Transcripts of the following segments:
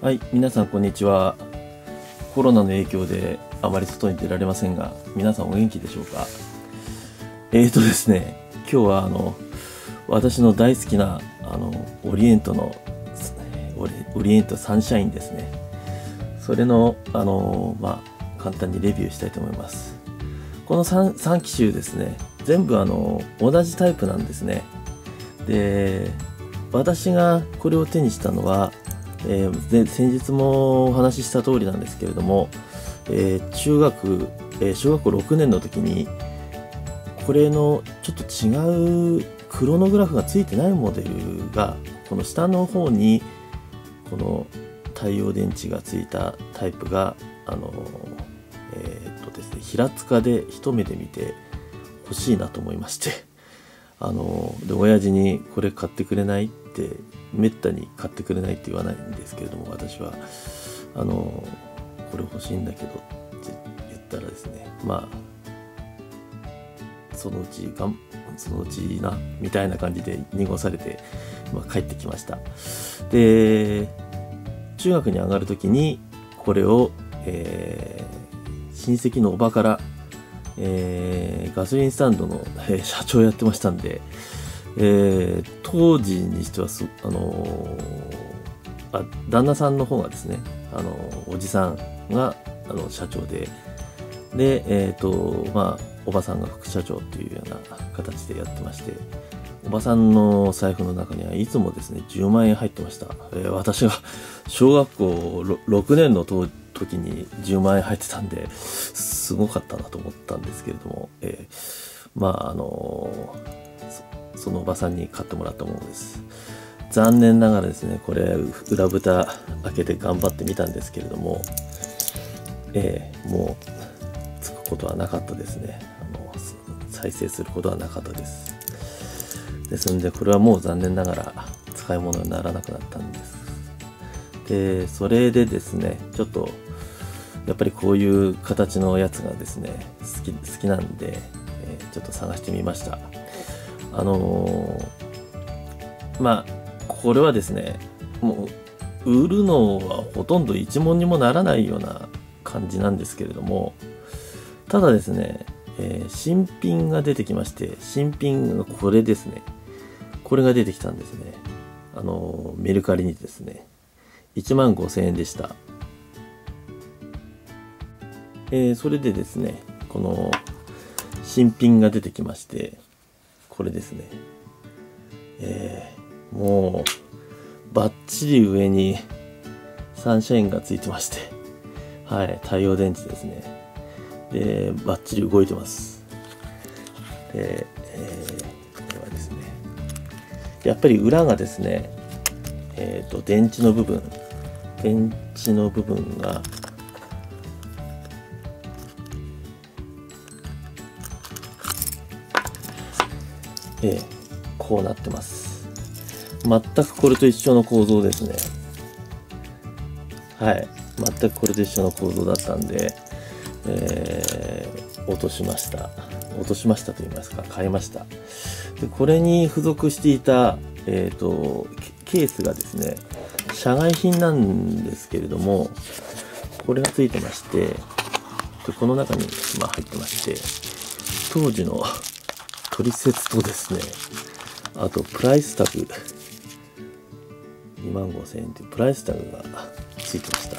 はい、皆さんこんにちは。コロナの影響であまり外に出られませんが、皆さんお元気でしょうか。ですね、今日は私の大好きなオリエントのオリエントサンシャインですね。それの簡単にレビューしたいと思います。この 3機種ですね、全部同じタイプなんですね。で、私がこれを手にしたのは、先日もお話しした通りなんですけれども、小学校6年の時にこれのちょっと違うクロノグラフがついてないモデルがこの下の方にこの太陽電池がついたタイプがですね、平塚で一目で見て欲しいなと思いまして、で親父にこれ買ってくれないってめったに買ってくれないって言わないんですけれども、私はこれ欲しいんだけどって言ったらですね、そのうちなみたいな感じで濁されて、帰ってきました。で、中学に上がるときにこれを、親戚のおばから、ガソリンスタンドの、社長やってましたんで、当時にしては旦那さんの方がですね、おじさんが社長で、おばさんが副社長というような形でやってまして、おばさんの財布の中にはいつもですね10万円入ってました。私が小学校6年の時に10万円入ってたんで、すごかったなと思ったんですけれども、そのおばさんに買ってもらったものです。残念ながらですね、これ裏蓋開けて頑張ってみたんですけれども、もうつくことはなかったですね。再生することはなかったです。ですのでこれはもう残念ながら使い物にならなくなったんです。で、それでですね、ちょっとやっぱりこういう形のやつがですね好きなんで、ちょっと探してみました。これはですね、もう売るのはほとんど一文にもならないような感じなんですけれども、ただですね、新品が出てきまして、新品がこれですね、これが出てきたんですね。メルカリにですね、15,000円でした。それでですね、この新品が出てきまして、これですね、もうバッチリ上にサンシャインがついてまして、はい、太陽電池ですね。で、バッチリ動いてます。で、これはですね、やっぱり裏がですね、電池の部分がこうなってます。全くこれと一緒の構造ですね。はい、全くこれと一緒の構造だったんで、落としましたと言いますか、買いました。で、これに付属していた、ケースがですね、社外品なんですけれども、これがついてまして、でこの中に入ってまして、当時の取説とですね、あとプライスタグ、25,000円というプライスタグがついてました。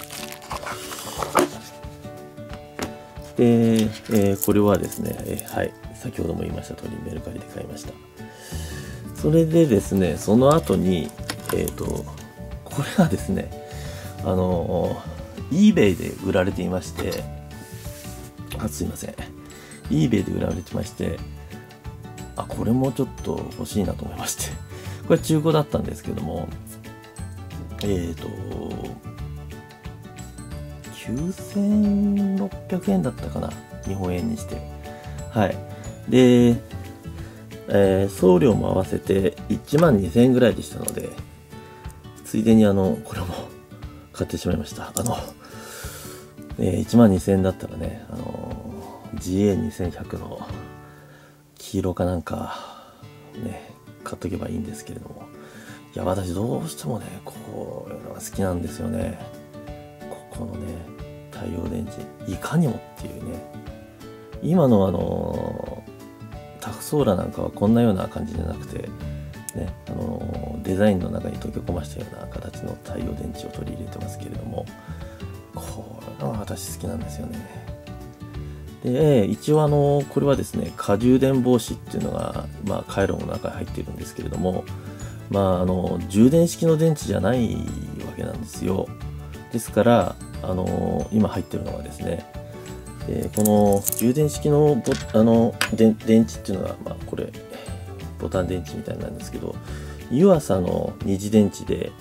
で、これはですね、はい、先ほども言いました通りメルカリで買いました。それでですね、その後に、これがですね、eBay で売られていまして、すいません。eBay で売られてまして、これもちょっと欲しいなと思いまして、これ中古だったんですけども、9,600円だったかな、日本円にして。はい。で、送料も合わせて12,000円ぐらいでしたので、ついでにこれも買ってしまいました。12,000円だったらね、GA2100 の黄色かなんかね、買っとけばいいんですけれども、 いや、私どうしてもね、こういうのが好きなんですよね。ここのね、太陽電池、いかにもっていうね。今のタフソーラなんかはこんなような感じじゃなくて、ね、デザインの中に溶け込ましたような形の太陽電池を取り入れてますけれども、これが私好きなんですよね。で、一応これはですね、過充電防止っていうのが、回路の中に入っているんですけれども、充電式の電池じゃないわけなんですよ。ですから、今入ってるのはですね、この充電式の電池っていうのが、これ、ボタン電池みたいなんですけど、湯浅の二次電池で、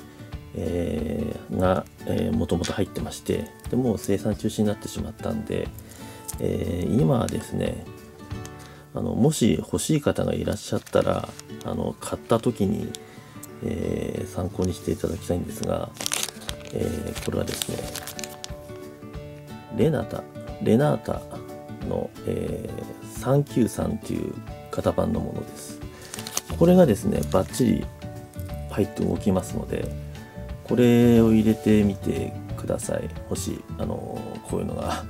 もともと入ってまして、でもう生産中止になってしまったんで、今はですね、もし欲しい方がいらっしゃったら、買った時に、参考にしていただきたいんですが、これはですね、レナータの、393という型番のものです。これがですね、バッチリ入って動きますので、これを入れてみてください。もし、こういうのが、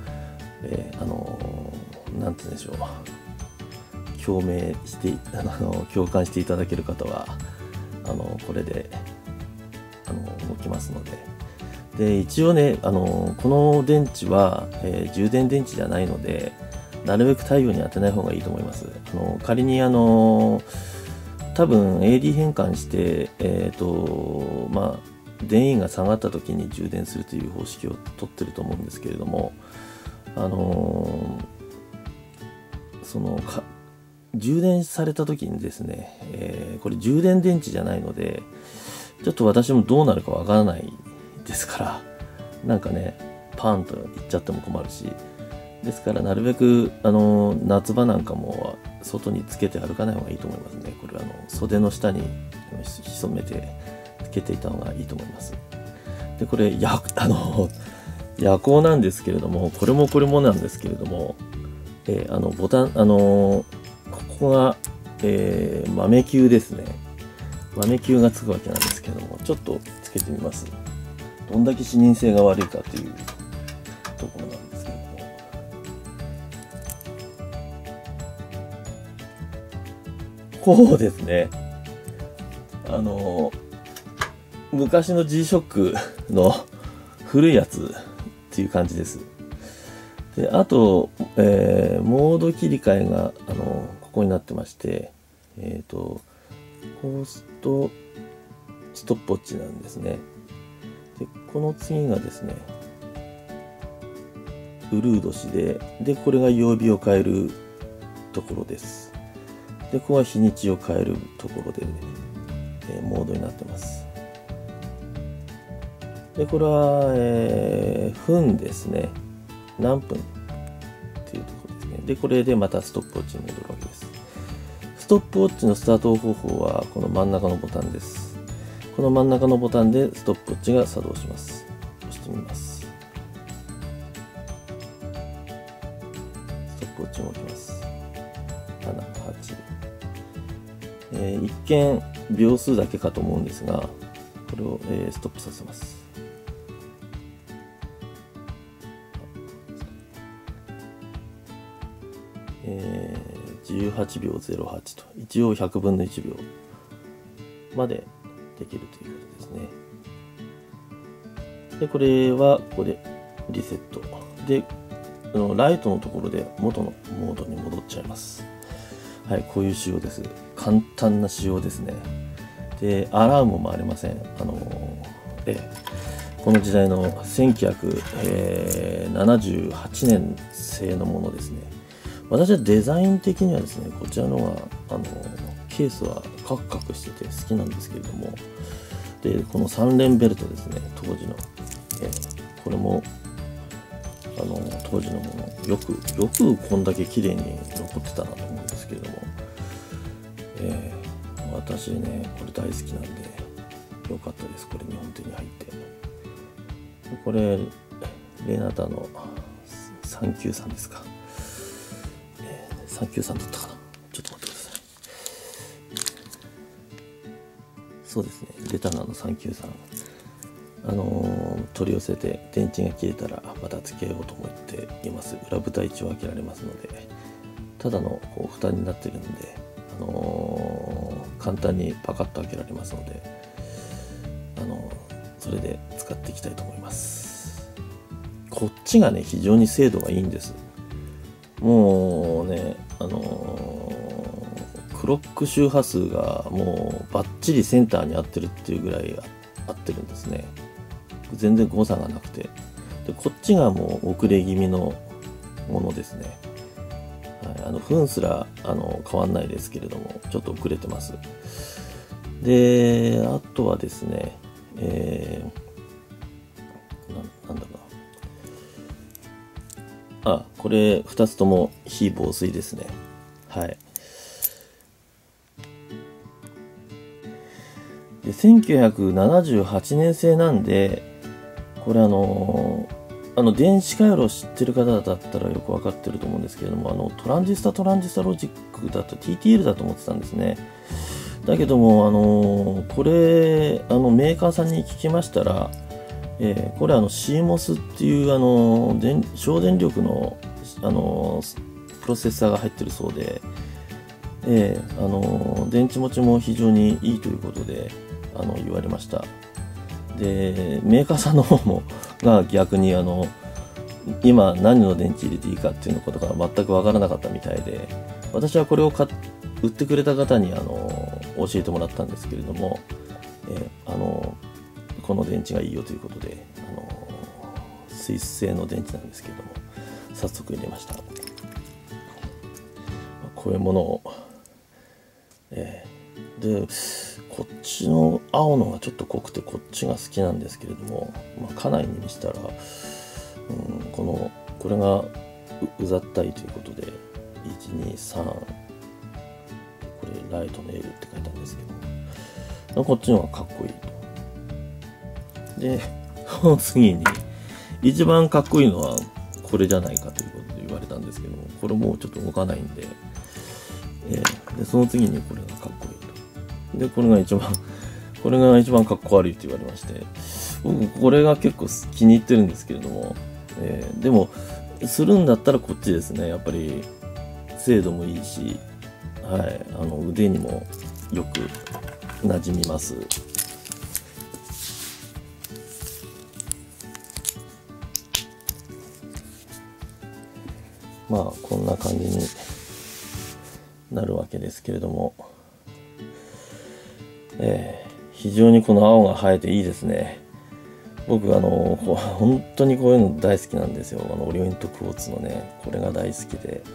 なんて言うんでしょう。共感していただける方は、これで、動きますので。で、一応ね、この電池は、充電電池じゃないので、なるべく太陽に当てない方がいいと思います。仮に多分 AD 変換して、電位が下がった時に充電するという方式を取ってると思うんですけれども、充電された時にですね、これ充電電池じゃないので、ちょっと私もどうなるかわからないですから、なんかね、パーンといっちゃっても困るし、ですからなるべく夏場なんかも外につけて歩かない方がいいと思いますね。これは袖の下に潜めてつけていた方がいいと思います。で、これ夜光なんですけれども、これもなんですけれども、ボタンここが、豆球ですね。豆球がつくわけなんですけれども、ちょっとつけてみます。どんだけ視認性が悪いかというところなんですけれども。こうですね。昔の G-SHOCK の古いやつっていう感じです。で、あと、モード切り替えが、ここになってまして、コーストストップウォッチなんですね。で、この次がですね、ウルー年で、これが曜日を変えるところです。で、ここが日にちを変えるところで、モードになってます。で、これは、分ですね。何分っていうところですね。で、これでまたストップウォッチに戻るわけです。ストップウォッチのスタート方法はこの真ん中のボタンです。この真ん中のボタンでストップウォッチが作動します。押してみます。ストップウォッチ動きます。7、8。一見秒数だけかと思うんですが、これを、ストップさせます。18秒08と、一応100分の1秒までできるということですね。で、これはここでリセットで、ライトのところで元のモードに戻っちゃいます。はい、こういう仕様です。簡単な仕様ですね。で、アラームもありません。この時代の1978年製のものですね。私はデザイン的にはですね、こちらのがケースはカクカクしてて好きなんですけれども、で、この3連ベルトですね、当時の、これも当時のもの、よくこんだけ綺麗に残ってたなと思うんですけれども、私ね、これ大好きなんで、よかったです。これ日本手に入って。これ、レナタの393ですか。393だったかな。ちょっと待ってくださそうですね、レタナの393、取り寄せて電池が切れたらまた付けようと思っています。裏蓋一応開けられますので、ただのこう蓋になってるんで、簡単にパカッと開けられますので、それで使っていきたいと思います。こっちがね、非常に精度がいいんです。もうね、クロック周波数がもうバッチリセンターに合ってるっていうぐらい合ってるんですね。全然誤差がなくて。で、こっちがもう遅れ気味のものですね。はい、分すら変わんないですけれども、ちょっと遅れてます。で、あとはですね、なんだろうな。これ2つとも非防水ですね。はい。で、1978年製なんで、これ電子回路を知ってる方だったらよくわかってると思うんですけれども、トランジスタロジックだと TTL だと思ってたんですね。だけども、これ、メーカーさんに聞きましたら、これCMOS っていう省電力の、プロセッサーが入ってるそうで、電池持ちも非常にいいということで、言われました。で、メーカーさんの方が逆に今何の電池入れていいかっていうことが全くわからなかったみたいで、私はこれを売ってくれた方に教えてもらったんですけれども、この電池がいいよということで、スイス製の電池なんですけれども、早速入れました。こういうものを、で、こっちの青のがちょっと濃くてこっちが好きなんですけれども、家内にしたら、これがうざったいということで、123、これライトの L って書いたんですけど、こっちの方がかっこいいと。で、その次に一番かっこいいのはこれじゃないかということで言われたんですけども、これもうちょっと動かないんで、でその次にこれがかっこいいと。で、これが一番かっこ悪いと言われまして、僕これが結構気に入ってるんですけれども、でもするんだったらこっちですね。やっぱり精度もいいし、はい、腕にもよく馴染みます。こんな感じになるわけですけれども、非常にこの青が映えていいですね。僕本当にこういうの大好きなんですよ。オリエントクォーツのね、これが大好きで、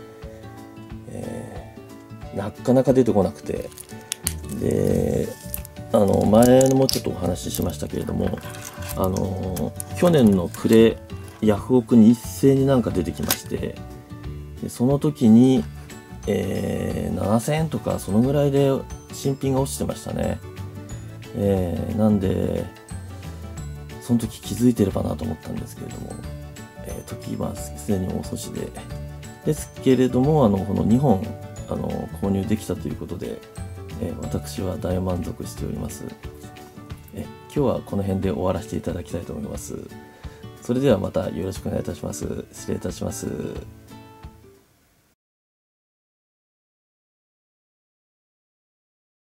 なかなか出てこなくて、で、前もちょっとお話ししましたけれども、去年の暮れ、ヤフオクに一斉になんか出てきまして、でその時に、7000円とかそのぐらいで新品が落ちてましたね。なんでその時気づいてればなと思ったんですけれども、時はすでに遅しですけれども、この2本購入できたということで、私は大満足しております。今日はこの辺で終わらせていただきたいと思います。それではまたよろしくお願いいたします。失礼いたします。